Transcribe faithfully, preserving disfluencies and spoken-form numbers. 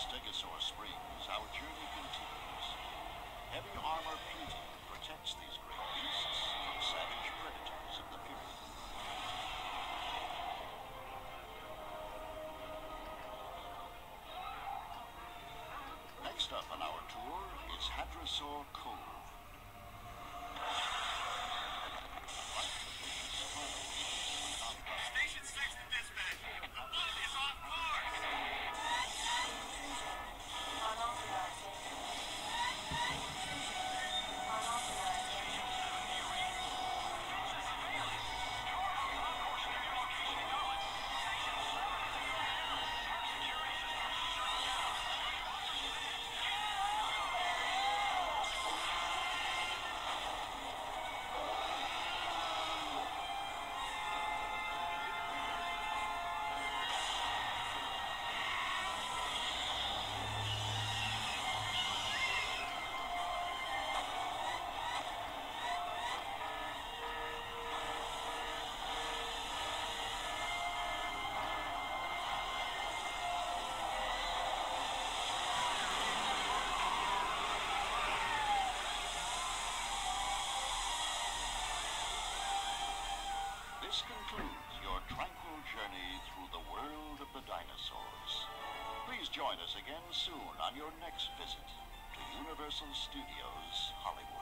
Stegosaurus Springs, our journey continues. Heavy armor plating protects these great beasts from savage predators of the period. Next up on our tour is Hadrosaur Cove. Station six to dispatch. The boat is off course. This concludes your tranquil journey through the world of the dinosaurs. Please join us again soon on your next visit to Universal Studios Hollywood.